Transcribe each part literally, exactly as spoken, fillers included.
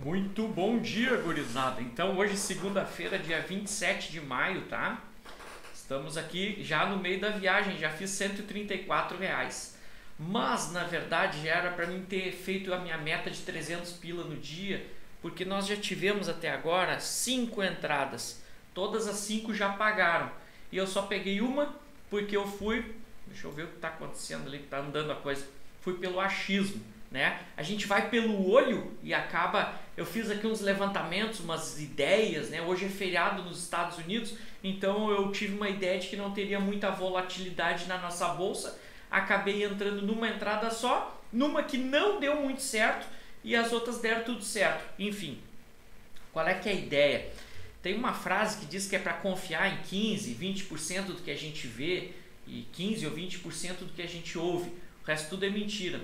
Muito bom dia, gurizada. Então hoje, segunda-feira, dia vinte e sete de maio, tá? Estamos aqui já no meio da viagem, já fiz cento e trinta e quatro reais. Mas, na verdade, já era para mim ter feito a minha meta de trezentos pila no dia, porque nós já tivemos até agora cinco entradas. Todas as cinco já pagaram. E eu só peguei uma porque eu fui... Deixa eu ver o que está acontecendo ali, que está andando a coisa. Fui pelo achismo. Né? A gente vai pelo olho e acaba... Eu fiz aqui uns levantamentos, umas ideias, né? Hoje é feriado nos Estados Unidos, então eu tive uma ideia de que não teria muita volatilidade na nossa bolsa. Acabei entrando numa entrada só, numa que não deu muito certo e as outras deram tudo certo. Enfim, qual é que é a ideia? Tem uma frase que diz que é para confiar em quinze, vinte por cento do que a gente vê e quinze ou vinte por cento do que a gente ouve. O resto tudo é mentira.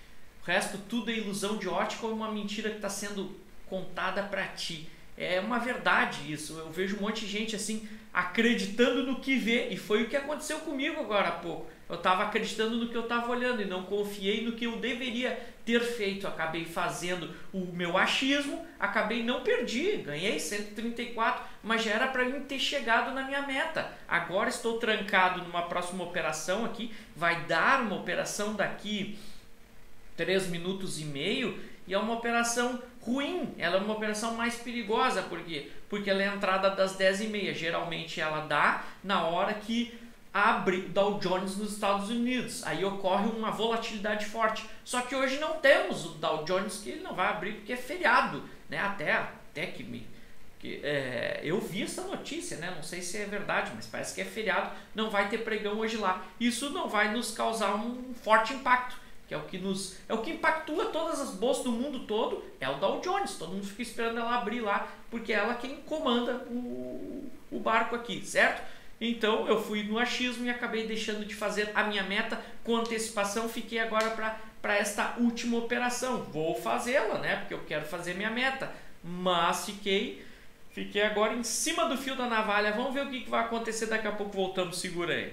O resto tudo é ilusão de ótica ou uma mentira que está sendo contada para ti. É uma verdade isso. Eu vejo um monte de gente assim acreditando no que vê, e foi o que aconteceu comigo agora há pouco. Eu estava acreditando no que eu estava olhando e não confiei no que eu deveria ter feito. Acabei fazendo o meu achismo, acabei não perdi, ganhei cento e trinta e quatro, mas já era para mim ter chegado na minha meta. Agora estou trancado numa próxima operação aqui, vai dar uma operação daqui três minutos e meio, e é uma operação ruim, ela é uma operação mais perigosa. Por quê? Porque ela é a entrada das dez e meia, geralmente ela dá na hora que abre o Dow Jones nos Estados Unidos, aí ocorre uma volatilidade forte. Só que hoje não temos o Dow Jones, que ele não vai abrir porque é feriado, né? Até, até que me... Que, é, eu vi essa notícia, né? Não sei se é verdade, mas parece que é feriado, não vai ter pregão hoje lá. Isso não vai nos causar um forte impacto, que é o que nos é o que impactua todas as bolsas do mundo todo, é o Dow Jones. Todo mundo fica esperando ela abrir lá, porque é ela quem comanda o, o barco aqui, certo? Então eu fui no achismo e acabei deixando de fazer a minha meta com antecipação. Fiquei agora para para esta última operação. Vou fazê-la, né? Porque eu quero fazer minha meta, mas fiquei fiquei agora em cima do fio da navalha. Vamos ver o que, que vai acontecer daqui a pouco. Voltamos, segura aí.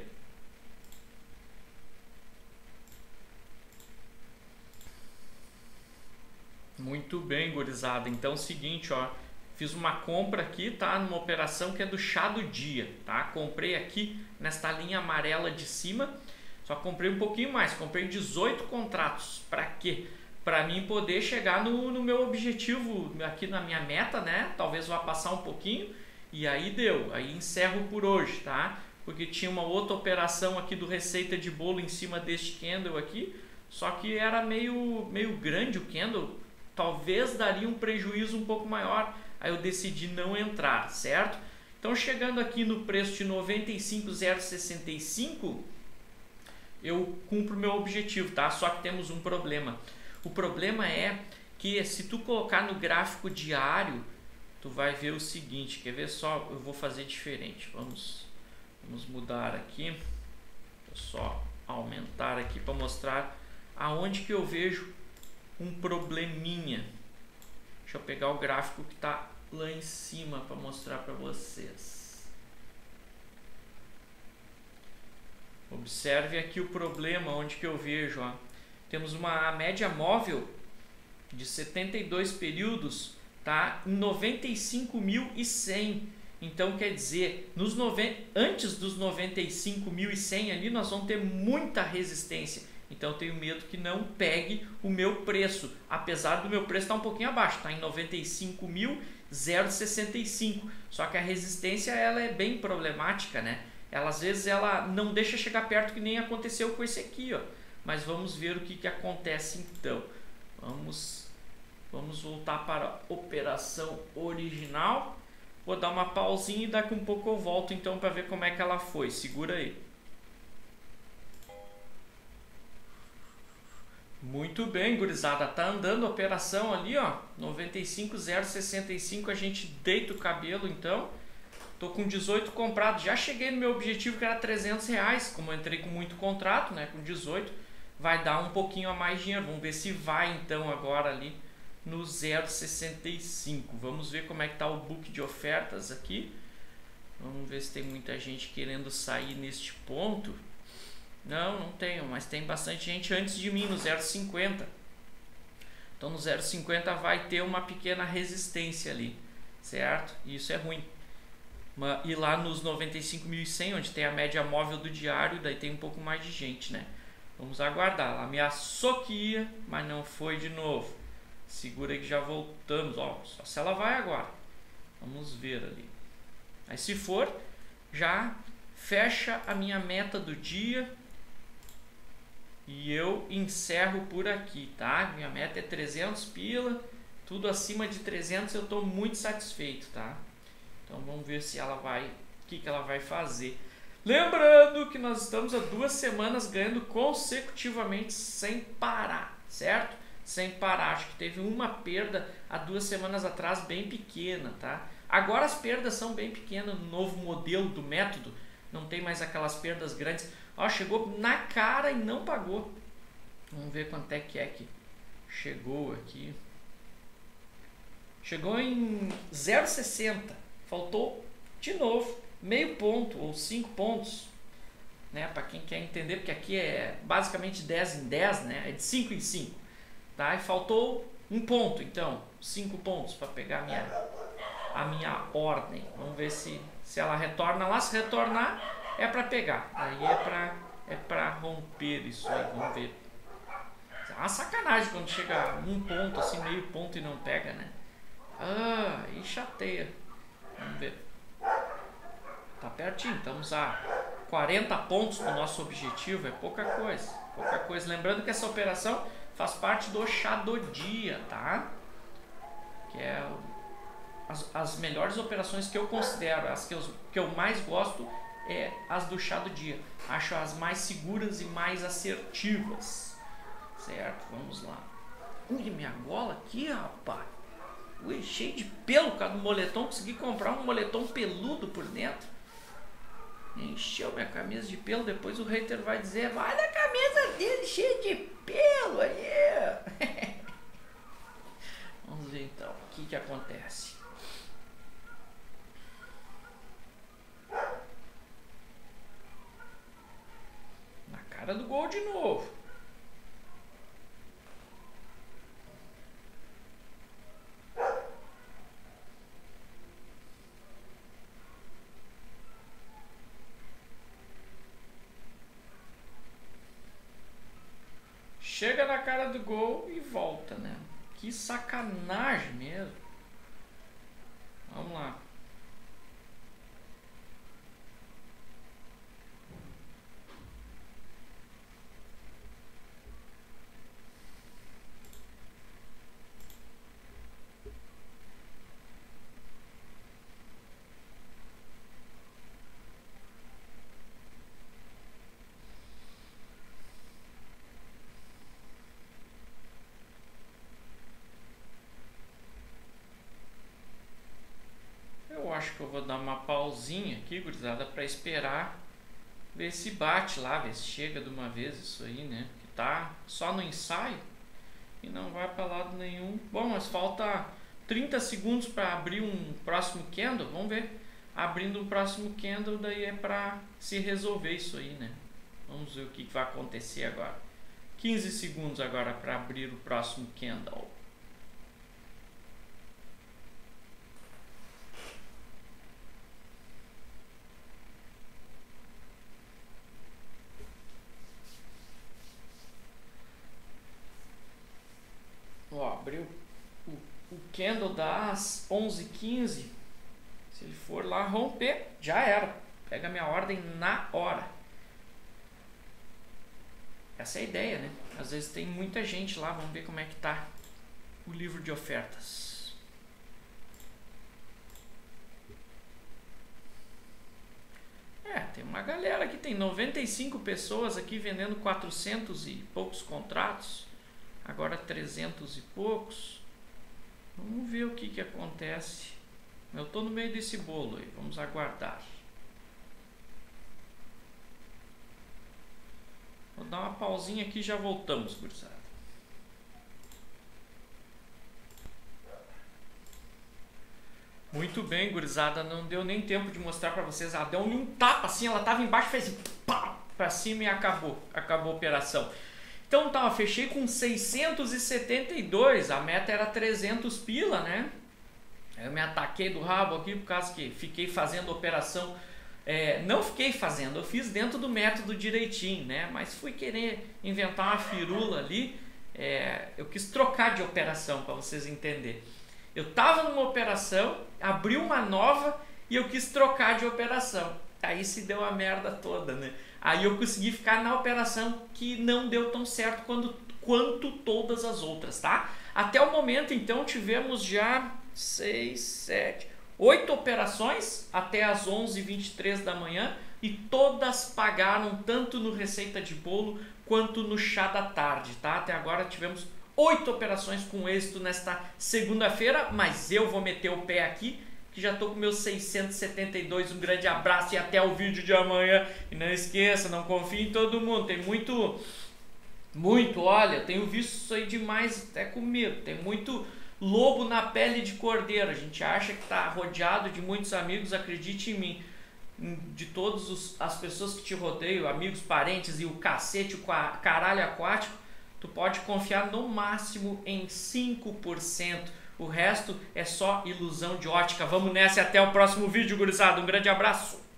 Muito bem, gurizada. Então é o seguinte, ó, fiz uma compra aqui, tá? Numa operação que é do chá do dia, tá? Comprei aqui nesta linha amarela de cima, só comprei um pouquinho mais, comprei dezoito contratos. Para quê? Para mim poder chegar no, no meu objetivo, aqui na minha meta, né? Talvez vá passar um pouquinho, e aí deu, aí encerro por hoje, tá? Porque tinha uma outra operação aqui do receita de bolo em cima deste candle aqui, só que era meio, meio grande o candle, talvez daria um prejuízo um pouco maior, aí eu decidi não entrar, certo? Então chegando aqui no preço de noventa e cinco mil e sessenta e cinco, eu cumpro o meu objetivo, tá? Só que temos um problema. O problema é que se tu colocar no gráfico diário, tu vai ver o seguinte, quer ver só? Eu vou fazer diferente, vamos, vamos mudar aqui, vou só aumentar aqui para mostrar aonde que eu vejo um probleminha. Deixa eu pegar o gráfico que está lá em cima para mostrar para vocês. Observe aqui o problema, onde que eu vejo, ó. Temos uma média móvel de setenta e dois períodos, tá? Em noventa e cinco mil e cem. Então quer dizer, nos noventa, antes dos noventa e cinco mil e cem ali nós vamos ter muita resistência. Então eu tenho medo que não pegue o meu preço, apesar do meu preço estar um pouquinho abaixo, está em noventa e cinco mil e sessenta e cinco. Só que a resistência ela é bem problemática, né? Ela às vezes ela não deixa chegar perto, que nem aconteceu com esse aqui, ó. Mas vamos ver o que, que acontece então. Vamos, vamos voltar para a operação original. Vou dar uma pausinha e daqui um pouco eu volto então para ver como é que ela foi. Segura aí. Muito bem, gurizada, tá andando a operação ali, ó, noventa e cinco mil e sessenta e cinco, a gente deita o cabelo então. Tô com dezoito comprados, já cheguei no meu objetivo que era trezentos reais, como eu entrei com muito contrato, né, com dezoito, vai dar um pouquinho a mais dinheiro. Vamos ver se vai então agora ali no zero vírgula sessenta e cinco. Vamos ver como é que tá o book de ofertas aqui. Vamos ver se tem muita gente querendo sair neste ponto. Não, não tenho, mas tem bastante gente antes de mim no zero vírgula cinquenta. Então no zero vírgula cinquenta vai ter uma pequena resistência ali, certo? E isso é ruim. E lá nos noventa e cinco mil e cem, onde tem a média móvel do diário, daí tem um pouco mais de gente, né? Vamos aguardar. Ela ameaçou que ia, mas não foi de novo. Segura que já voltamos. Ó, só se ela vai agora. Vamos ver ali. Aí se for, já fecha a minha meta do dia. E eu encerro por aqui, tá? Minha meta é trezentos pila. Tudo acima de trezentos eu estou muito satisfeito, tá? Então vamos ver se ela vai, o que, que ela vai fazer. Lembrando que nós estamos há duas semanas ganhando consecutivamente sem parar, certo? Sem parar. Acho que teve uma perda há duas semanas atrás bem pequena, tá? Agora as perdas são bem pequenas no novo modelo do método. Não tem mais aquelas perdas grandes. Ó, chegou na cara e não pagou. Vamos ver quanto é que é que chegou aqui. Chegou em zero vírgula sessenta. Faltou de novo meio ponto ou cinco pontos, né? Para quem quer entender, porque aqui é basicamente dez em dez, né? É de cinco em cinco, tá? E faltou um ponto, então cinco pontos para pegar a minha, a minha ordem. Vamos ver se, se ela retorna lá. Se retornar, é para pegar. Aí é para é para romper isso aí. Vamos ver. É uma sacanagem quando chega um ponto, assim, meio ponto e não pega, né? Ah, e chateia. Vamos ver. Tá pertinho, estamos a quarenta pontos do nosso objetivo, é pouca coisa. Pouca coisa. Lembrando que essa operação faz parte do chá do dia, tá? Que é as, as melhores operações que eu considero, as que eu, que eu mais gosto, é as do chá do dia. Acho as mais seguras e mais assertivas. Certo? Vamos lá. Ui, minha gola aqui, rapaz. Ui, cheio de pelo, por causa do moletom. Consegui comprar um moletom peludo por dentro. Encheu minha camisa de pelo. Depois o hater vai dizer: vai na camisa dele, cheio de pelo aí. Vamos ver então o que que acontece. Na cara do gol de novo. Chega na cara do gol e volta, né? Que sacanagem mesmo. Vamos lá. Eu acho que eu vou dar uma pausinha aqui, gurizada, para esperar ver se bate lá, ver se chega de uma vez isso aí, né? Que tá só no ensaio e não vai para lado nenhum. Bom, mas falta trinta segundos para abrir um próximo candle. Vamos ver. Abrindo o próximo candle, daí é para se resolver isso aí, né? Vamos ver o que vai acontecer agora. quinze segundos agora para abrir o próximo candle. Ó, abriu o, o candle das onze e quinze. Se ele for lá romper, já era. Pega a minha ordem na hora. Essa é a ideia, né? Às vezes tem muita gente lá. Vamos ver como é que tá o livro de ofertas. É, tem uma galera aqui. Tem noventa e cinco pessoas aqui vendendo quatrocentos e poucos contratos. Agora trezentos e poucos. Vamos ver o que que acontece. Eu estou no meio desse bolo aí. Vamos aguardar. Vou dar uma pausinha aqui e já voltamos, gurizada. Muito bem, gurizada. Não deu nem tempo de mostrar para vocês. Ela deu um tapa assim. Ela estava embaixo, fez pá, para cima e acabou. Acabou a operação. Então tá, fechei com seiscentos e setenta e dois, a meta era trezentos pila, né? Eu me ataquei do rabo aqui por causa que fiquei fazendo operação, é, não fiquei fazendo, eu fiz dentro do método direitinho, né? Mas fui querer inventar uma firula ali, é, eu quis trocar de operação para vocês entenderem. Eu tava numa operação, abri uma nova e eu quis trocar de operação. Aí se deu a merda toda, né? Aí eu consegui ficar na operação que não deu tão certo quando, quanto todas as outras, tá? Até o momento, então, tivemos já seis, sete, oito operações até as onze e vinte e três da manhã e todas pagaram tanto no Receita de Bolo quanto no Chá da Tarde, tá? Até agora tivemos oito operações com êxito nesta segunda-feira, mas eu vou meter o pé aqui, que já estou com meus seiscentos e setenta e dois. Um grande abraço e até o vídeo de amanhã. E não esqueça, não confie em todo mundo. Tem muito, muito, olha, eu tenho visto isso aí demais até com medo. Tem muito lobo na pele de cordeiro. A gente acha que está rodeado de muitos amigos, acredite em mim. De todas as pessoas que te rodeiam, amigos, parentes e o cacete, o caralho aquático, tu pode confiar no máximo em cinco por cento. O resto é só ilusão de ótica. Vamos nessa e até o próximo vídeo, gurizada. Um grande abraço.